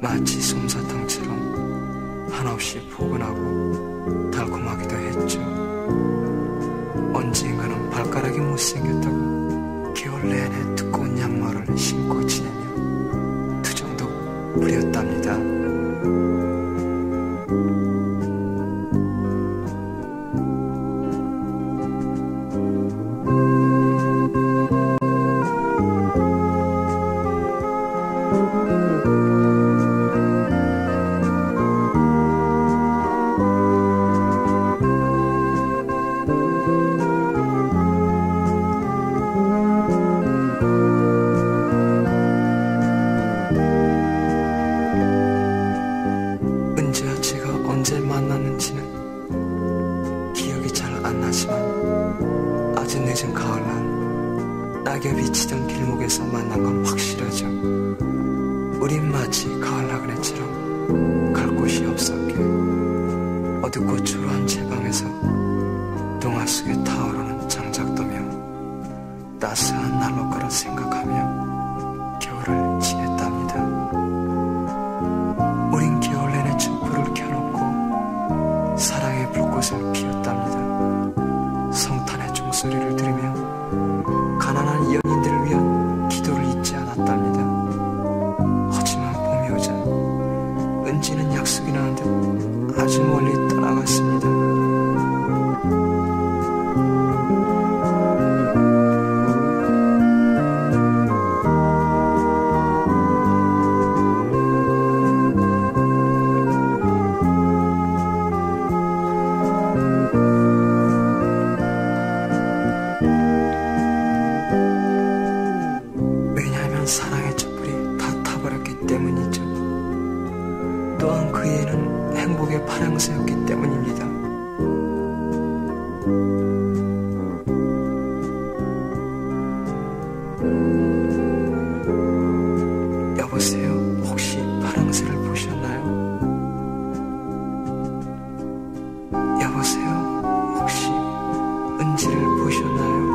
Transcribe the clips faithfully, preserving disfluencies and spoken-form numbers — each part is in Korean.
마치 솜사탕처럼 한없이 포근하고 달콤하기도 했죠. 언젠가는 발가락이 못생겼다고 겨울 내내 두꺼운 양말을 신고 지내며 투정도 부렸답니다. 낙엽이 치던 길목에서 만난 건 확실하죠. 우린 마치 가을 나그네처럼 갈 곳이 없었기에 어둡고 초라한 제 방에서 동화 속에 타오르는 장작도며 따스한 난로가를 생각하며 겨울을 지냈답니다. 우린 겨울 내내 촛불을 켜놓고 사랑의 불꽃을 피웠답니다. 성탄의 종소리를 들으며 가난한 연인들을 위한 기도를 잊지 않았답니다. 하지만 봄이 오자 은지는 약속이 나는 듯 아주 멀리 떠나갔습니다. 사랑의 촛불이 다 타버렸기 때문이죠. 또한 그 애는 행복의 파랑새였기 때문입니다. 여보세요, 혹시 파랑새를 보셨나요? 여보세요, 혹시 은지를 보셨나요?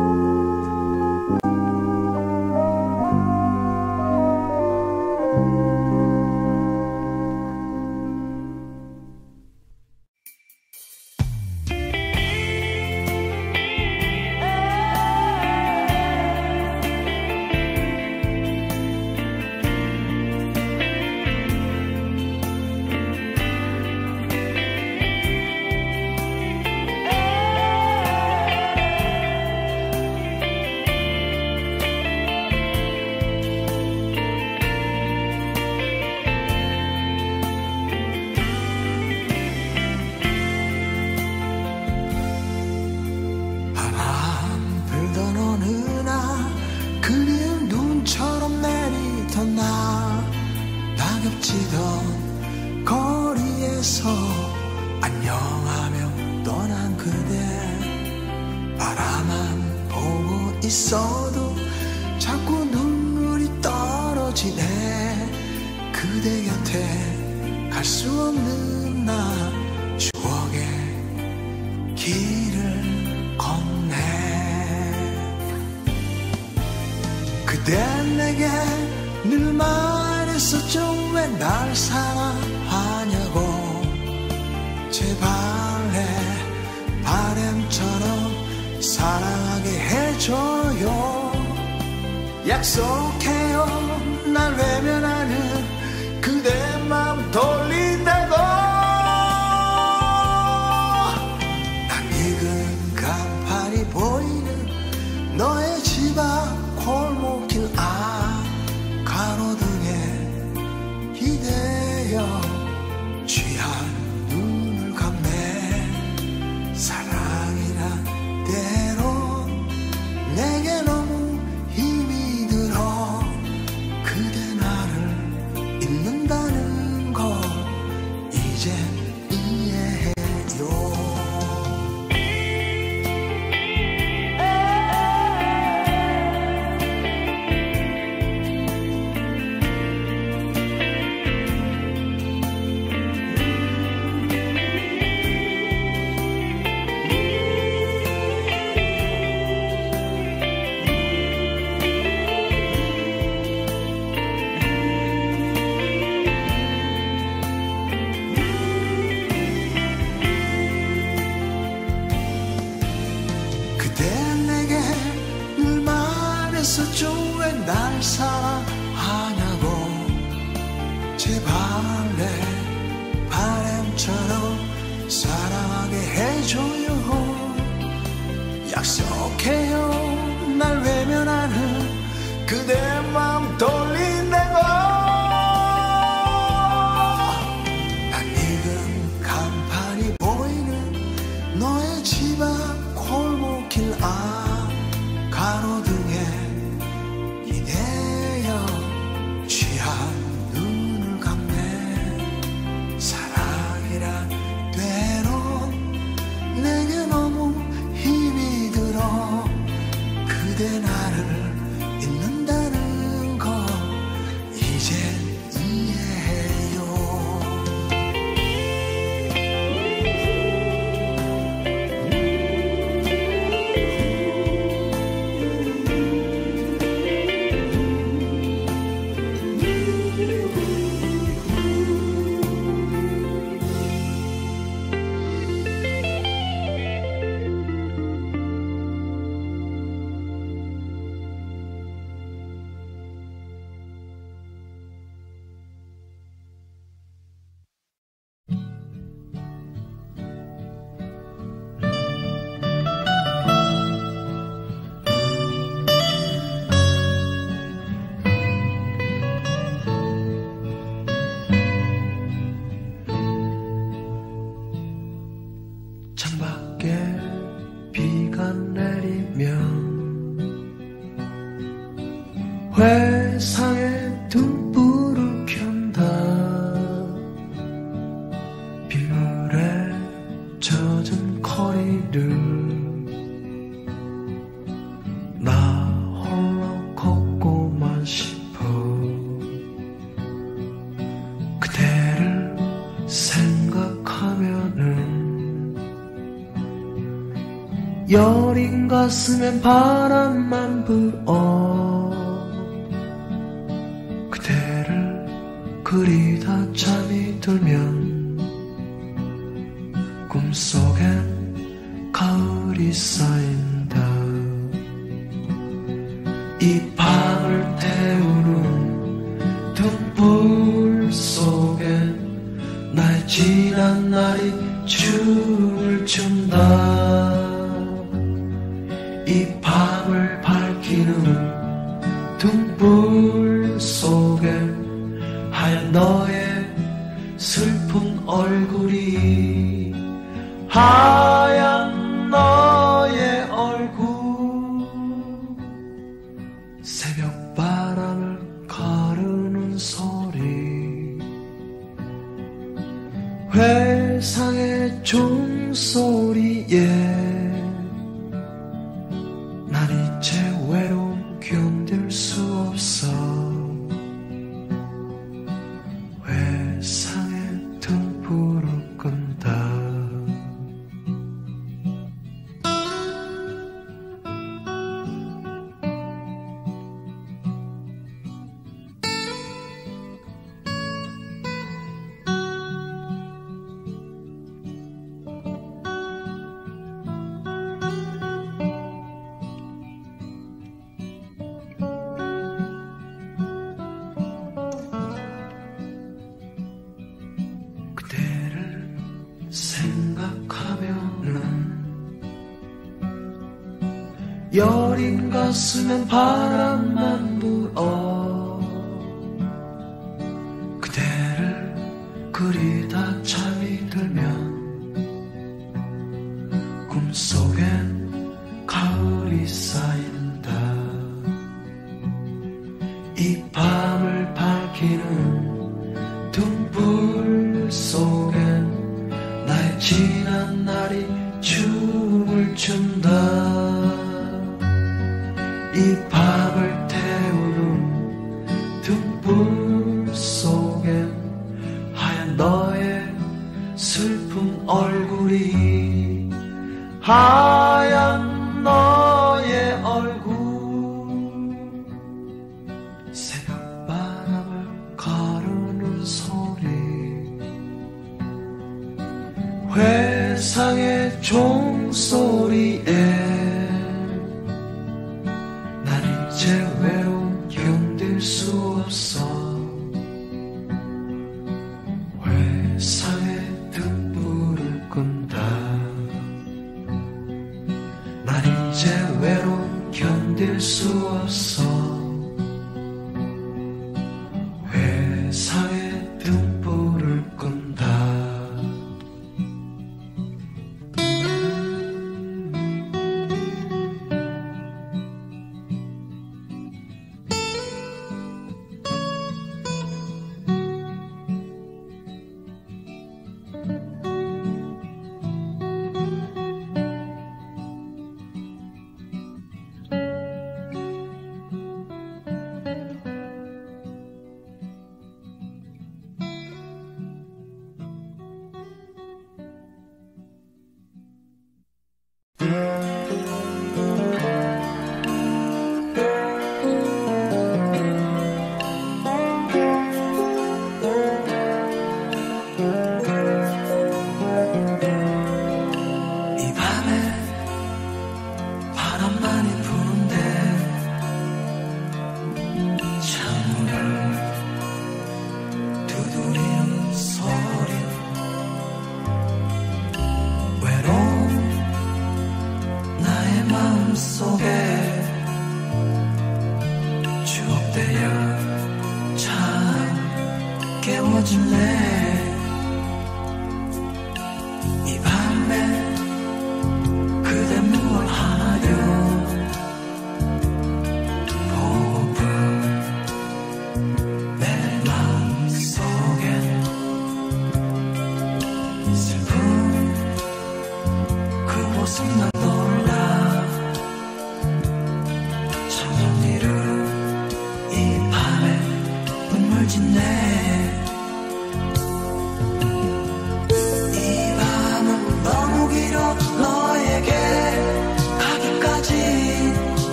낙엽치던 거리에서 안녕하며 떠난 그대 바라만 보고 있어도 자꾸 눈물이 떨어지네. 그대 곁에 갈 수 없는 나 추억의 길을 걷네. 그대 내게 늘 말했었죠. 왜 날 사랑하냐고. 제발 내 바람처럼 사랑하게 해줘요. 약속해요. 날 외면하는 그대 마음 돌린다고. 난 익은 간판이 보이는 너의 집 앞 골목길 앞 가로등에 기대어 취한 눈을 감네. 사랑이란 때론 내게 너무 힘이 들어. 그대 나를 잊는다는 걸 이젠 이해해요. 그랬었죠. 왜 날 사랑하냐고. 제발 내 바람처럼 사랑하게 해줘요. 약속해요. 날 외면하는 그대 맘 돌린다고. 난 익은 간판이 보이는 너의 집 앞 골목길 앞 가로등에 기대어 취한 눈을 감네. 사랑이란 때론 내게 너무 힘이 들어. 그대 나를 잊는다는 걸 이젠 이해해요. 창밖에 비가 내리면 회상에 등불을 켠다. 빗물에 젖은 거리를 나 홀로 걷고만 싶어. 그대를 생각하면은 여린 가슴엔 바람만 불어. 그대를 그리다 잠이 들면 꿈속엔 가을이 쌓인다. 이 밤을 태우는 등불 속엔 나의 지난 날이 춤을 춘다. 이 밤을 밝히는 등불 속에 하얀 너의 슬픈 얼굴이, 하얀 너의 얼굴. 새벽 바람을 가르는 소리, 회상의 종소리에 난 이제 외로움 견딜 수 없어. 회상의 등불을 끈다. 여린 가슴엔 바람만 불어. 그대를 그리다 잠이 들면 꿈속엔 가을이 쌓인다. 이 밤을 밝히는 등불 속엔 나의 지난 날이 춤을 춘다. 이 밤을 태우는 등불 속엔 하얀 너의 슬픈 얼굴이, 하얀 너의 얼굴. 새벽 바람을 가르는 소리, 회상의 종소리에 난 이제 이제 외로움 견딜 수 없어. 회상에 등불을 끈다. 난 이제 외로움 견딜 수 없어. 회상에 등불을 끈다.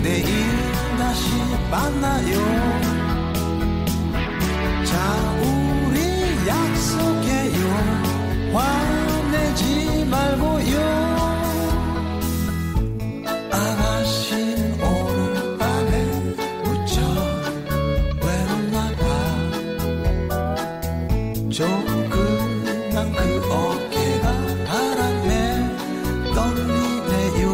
내일 다시 만나요. 자 우리 약속해요. 화내지 말고요. 아가씨는 오늘 밤에 무척 외롭나 봐. 조그만 그 어깨가 바람에 떨리네요.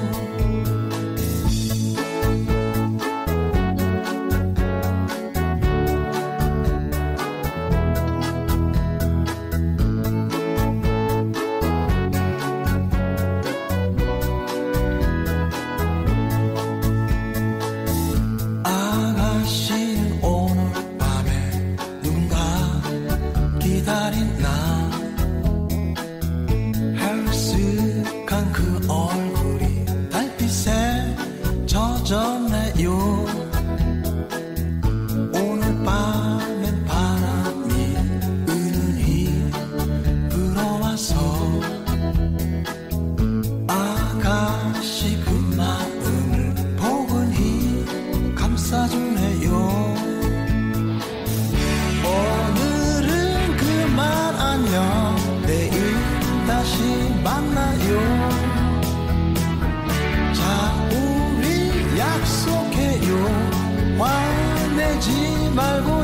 아가씨는 오늘 밤에 누군가 기다리나. 헬쓱한 그 얼굴이 달빛에 젖었네요. 오늘 밤엔 바람이 은은히 불어와서 아가씨 그 마음을 포근히 감싸주네요. 오늘은 그만 안녕. 내일 다시 만나요. 자 우리 약속해요. 화내지 말고